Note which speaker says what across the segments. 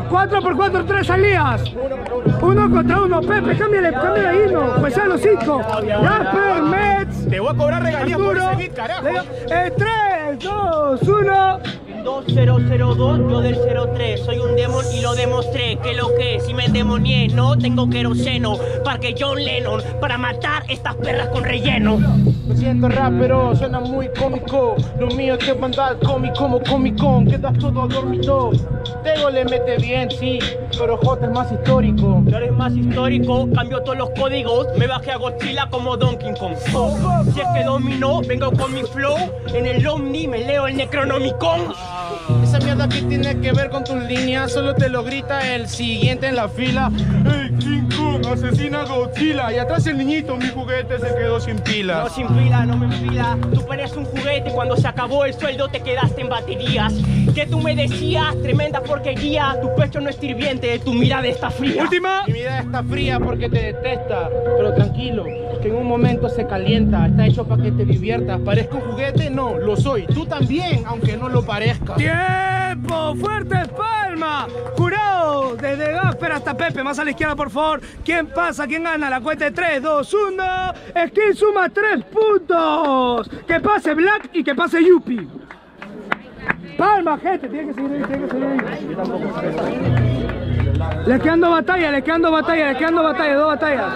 Speaker 1: 4x4, 3 salidas. 1 contra 1. Pepe, cámbiale himno. Pues ya los 5. Jasper, Mets.
Speaker 2: Te voy a cobrar regalías por ese beat, carajo.
Speaker 1: 3, 2, 1.
Speaker 3: 2002, yo del 03, soy un demon y lo demostré. Que lo que si me endemonié, no tengo queroseno. Parque John Lennon para matar estas perras con relleno.
Speaker 2: Me siento rap, pero suena muy cómico. Lo mío es que mandar cómic como Comic Con. Quedas todo dormido. Tego le mete bien, sí, pero J es más histórico.
Speaker 3: Tú eres más histórico, cambio todos los códigos. Me bajé a Godzilla como Donkey Kong. Si es que dominó, vengo con mi flow. En el Omni me leo el Necronomicon.
Speaker 2: Esa mierda que tiene que ver con tus líneas, solo te lo grita el siguiente en la fila. ¡Hey, King Kong, asesina a Godzilla! Y atrás el niñito, mi juguete se quedó sin pila.
Speaker 3: No sin pila, no me enfila. Tú eres un juguete, cuando se acabó el sueldo te quedaste en baterías. Que tú me decías, tremenda porquería. Tu pecho no es hirviente, tu mirada está fría.
Speaker 1: Última.
Speaker 2: Mi mirada está fría porque te detesta, pero tranquilo, que en un momento se calienta. Está hecho para que te diviertas. ¿Parezco un juguete? No, lo soy. Tú también, aunque no lo parezca.
Speaker 1: ¡Tiempo! ¡Fuertes palmas! Jurado, desde Gasper hasta Pepe, más a la izquierda por favor. ¿Quién pasa? ¿Quién gana? La cuenta de 3, 2, 1. Skin suma 3 puntos. Que pase Black y que pase Yuppie. Palma, gente, tiene que seguir ahí, tiene que seguir ahí. Les quedando batalla, les quedando batalla, les quedando batalla, 2 batallas.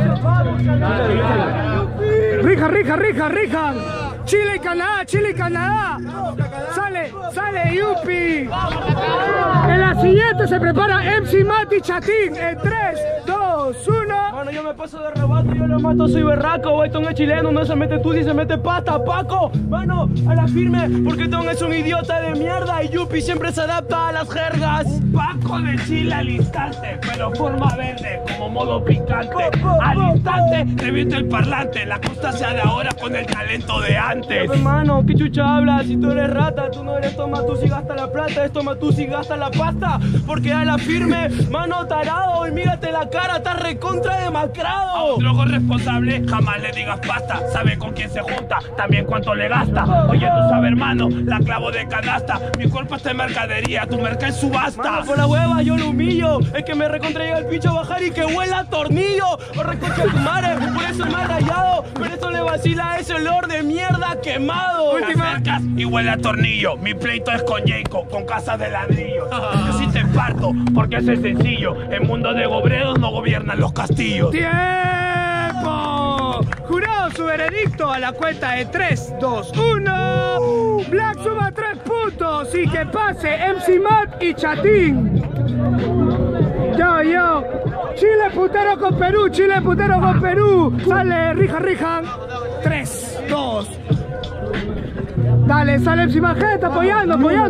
Speaker 1: Rijan. Chile y Canadá, Chile y Canadá. Sale Yuppie. En la siguiente se prepara MC Mati Chatín. En 3, 2, 1.
Speaker 4: Bueno, yo me paso de rebato, yo lo mato, soy berraco. Esto no es chileno, no se mete tú si se mete pasta, Paco. Mano, a la firme, porque Tom es un idiota de mierda y Yuppie siempre se adapta a las jergas.
Speaker 5: Paco de Chile al instante, pero forma verde, como modo picante. Al instante, revienta el parlante, la costa sea de ahora con el talento de antes.
Speaker 4: Hermano, ¿qué chucha hablas? Si tú eres rata, tú no eres Tomatuzzi, gasta la plata, es Tomatuzzi, gasta la pasta. Porque a la firme, mano tarado, y mírate la cara, estás recontra demacrado.
Speaker 5: A un drogo responsable, jamás le digas pasta. Sabe con quién se junta, también cuánto le gasta. Oye, tú sabes, hermano, la clavo de canasta. Mi cuerpo está en mercadería, tu merca en subasta.
Speaker 4: Mano, por la hueva yo lo humillo. Es que me recontra llega el pincho a bajar y que huela a tornillo. O reconcha tu madre, por eso es más rayado. Por eso le vacila ese olor de mierda quemado.
Speaker 5: Te acercas y huele a tornillo. Mi pleito es con Jacob, con casas de ladrillo. Yo sí te parto, porque eso es sencillo. En mundo de gobreros no gobiernan los castillos.
Speaker 1: ¡Tiempo! Jurado su veredicto a la cuenta de 3, 2, 1. Black suma 3 puntos y que pase MC Matt y Chatín. Yo. Chile putero con Perú, Chile putero con Perú. Sale Rijan. 3, 2. Dale, sale MC Magenta apoyando. Po.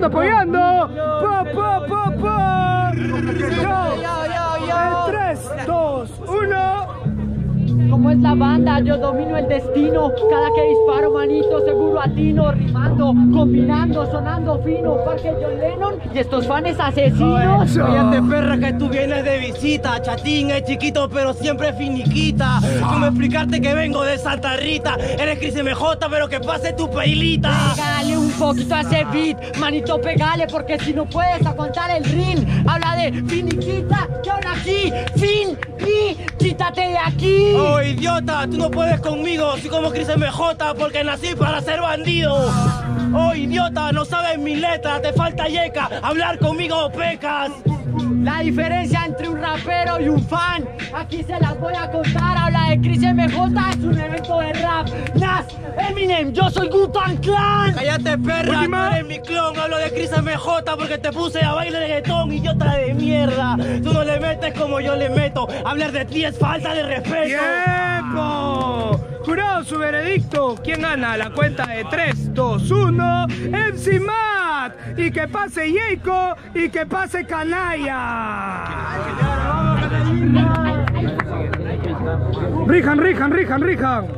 Speaker 1: 3, 2, 1.
Speaker 6: Como es la banda, yo domino el destino. Cada que disparo, manito, seguro atino. Rimando, combinando, sonando fino. Parque John Lennon y estos fans asesinos.
Speaker 3: Cállate, perra, que tú vienes de visita. Chatín es chiquito, pero siempre finiquita. Como explicarte que vengo de Santa Rita. Eres Chris MJ, pero que pase tu peilita.
Speaker 6: Pégale un poquito a ese beat, manito, pégale, porque si no puedes aguantar el ring. Habla de finiquita, que ahora aquí, fin, y quítate de aquí.
Speaker 3: Oh, idiota, tú no puedes conmigo. Soy como Chris MJ, porque nací para ser bandido. Oh, idiota, no sabes mi letra, te falta yeca. Hablar conmigo pecas.
Speaker 6: La diferencia entre un rapero y un fan, aquí se las voy a contar. Habla de Chris MJ, es un evento de rap. Nas, Eminem, yo soy Wu-Tang Clan.
Speaker 3: Cállate, perra, tú eres mi clon. Hablo de Chris MJ porque te puse a bailar reggaetón, idiota de mierda. Tú no le metes como yo le meto. Hablar de ti es falta de respeto.
Speaker 1: ¡Tiempo! Jurado su veredicto. ¿Quién gana? La cuenta de 3, 2, 1. MC Matt. Y que pase Yeiko y que pase Canalla. Rijan.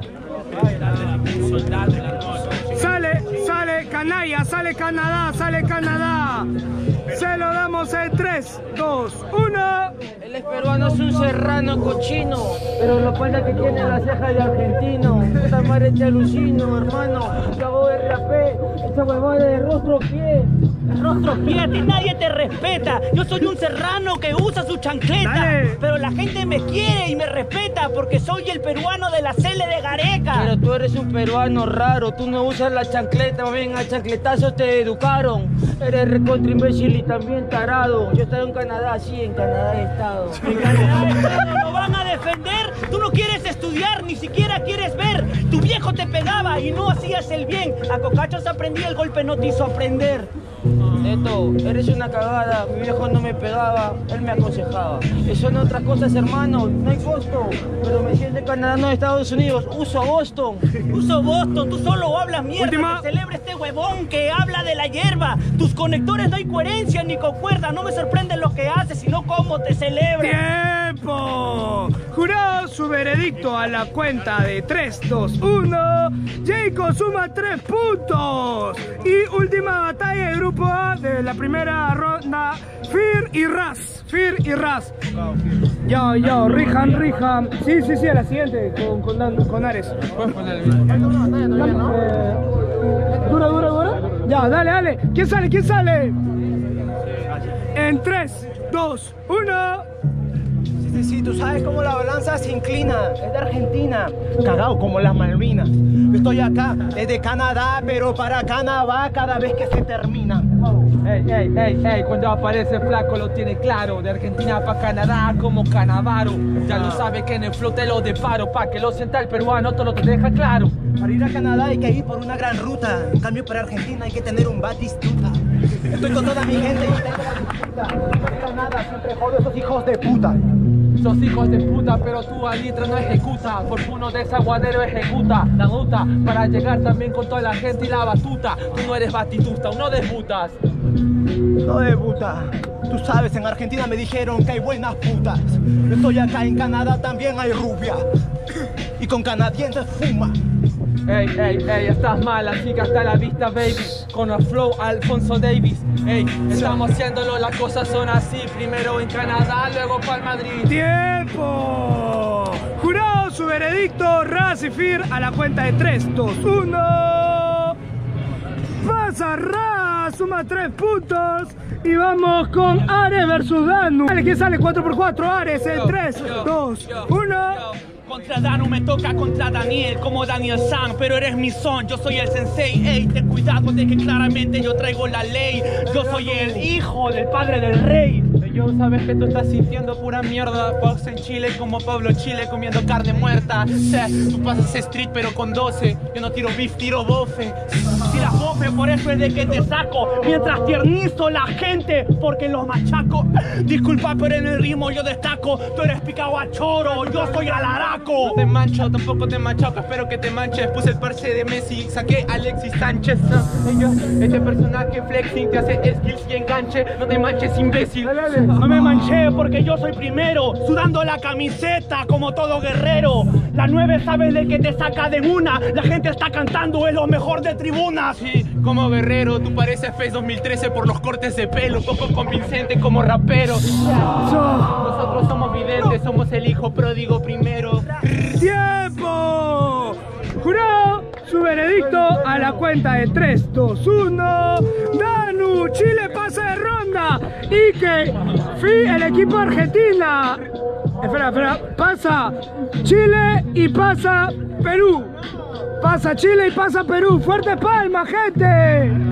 Speaker 1: Sale Canalla, sale Canadá. Se lo damos en 3, 2, 1.
Speaker 4: Él es peruano, es un serrano cochino, pero lo pasa que tiene la ceja de argentino. Esta madre te alucino, hermano. Yo hago de rapé, esta huevada de rostro pie.
Speaker 3: Rostro fíjate, nadie te respeta. Yo soy un serrano que usa su chancleta.
Speaker 1: Dale.
Speaker 3: Pero la gente me quiere y me respeta porque soy el peruano de la Cele de Gareca.
Speaker 4: Pero tú eres un peruano raro, tú no usas la chancleta, más bien a chancletazos te educaron. Eres recontra imbécil y también tarado. Yo estaba en Canadá, sí, en Canadá he estado.
Speaker 3: En Canadá Estado lo van a defender. Tú no quieres estudiar, ni siquiera quieres ver. Tu viejo te pegaba y no hacías el bien. A cocachos aprendí, el golpe no te hizo aprender.
Speaker 4: Neto, eres una cagada, mi viejo no me pegaba, él me aconsejaba. Eso son otras cosas, hermano, no hay costo. Pero me siento en Canadá, no en Estados Unidos, uso Boston.
Speaker 3: Uso Boston, tú solo hablas mierda.
Speaker 1: Última.
Speaker 3: Que celebra este huevón que habla de la hierba. Tus conectores no hay coherencia ni concuerda. No me sorprende lo que haces, sino cómo te celebra.
Speaker 1: ¡Tiempo! Jurado su veredicto a la cuenta de 3, 2, 1. Jacob suma 3 puntos. Y última batalla de grupo A de la primera ronda. Fir y Raz. Fir y Raz. Yo, Rihan. Sí, a la siguiente con Ares. ¿Dura? Ya, dale. ¿Quién sale? En 3, 2, 1.
Speaker 2: Sí, tú sabes cómo la balanza se inclina. Es de Argentina. Cagao como las Malvinas. Yo estoy acá, es de Canadá, pero para Canadá cada vez que se termina.
Speaker 4: Ey, cuando aparece flaco lo tiene claro. De Argentina pa' Canadá como Canavaro. Ya lo sabe que en el flote lo deparo. Pa' que lo sienta el peruano, todo lo te deja claro.
Speaker 2: Para ir a Canadá hay que ir por una gran ruta. En cambio para Argentina hay que tener un Batistuta. Estoy con toda mi gente y tengo la disputa. No digo nada, siempre jodo a esos hijos de puta.
Speaker 4: Sos hijos de puta, pero tú al litro no ejecuta. Fortuno de Zaguadero ejecuta la ruta para llegar también con toda la gente y la batuta. Tú no eres batitusta, no debutas.
Speaker 2: No debuta. Tú sabes, en Argentina me dijeron que hay buenas putas. Yo estoy acá en Canadá, también hay rubia. Y con canadienses fuma.
Speaker 4: Ey, estás mal, así que hasta la vista, baby. Con el flow Alfonso Davis. Ey, estamos haciéndolo, las cosas son así. Primero en Canadá, luego para Madrid.
Speaker 1: ¡Tiempo! Jurado su veredicto, Raz y Fir a la cuenta de 3, 2, 1. Pasa Raz, suma 3 puntos. Y vamos con Ares versus Danu. Dale, ¿quién sale? 4x4, Ares en 3, 2, 1.
Speaker 3: Contra Danu me toca contra Daniel, como Daniel San, pero eres mi son, yo soy el sensei. Ey, ten cuidado de que claramente yo traigo la ley. Yo soy el hijo del padre del rey.
Speaker 4: Yo sabes que tú estás sintiendo pura mierda. Box en Chile como Pablo Chile comiendo carne muerta. Tú pasas street pero con 12. Yo no tiro beef, tiro bofe.
Speaker 3: Tiras bofe, por eso es de que te saco. Mientras tiernizo la gente, porque los machaco. Disculpa, pero en el ritmo yo destaco. Tú eres picado a choro, yo soy alaraco.
Speaker 4: No te mancho, tampoco te machaco, espero que te manches. Puse el parche de Messi, saqué a Alexis Sánchez. Este personaje flexing te hace skills y enganche. No te manches, imbécil.
Speaker 3: No me manché porque yo soy primero, sudando la camiseta como todo guerrero. La 9 sabe de que te saca de una. La gente está cantando, es lo mejor de tribuna.
Speaker 4: Sí, como guerrero, tú pareces Face 2013 por los cortes de pelo. Poco convincente como rapero. Nosotros somos videntes, somos el hijo pródigo primero.
Speaker 1: ¡Tiempo! Jurado su veredicto a la cuenta de 3, 2, 1. Danu, Chile pasa de ronda. Y que el equipo de Argentina. Espera, pasa Chile y pasa Perú. Pasa Chile y pasa Perú. ¡Fuerte palma, gente!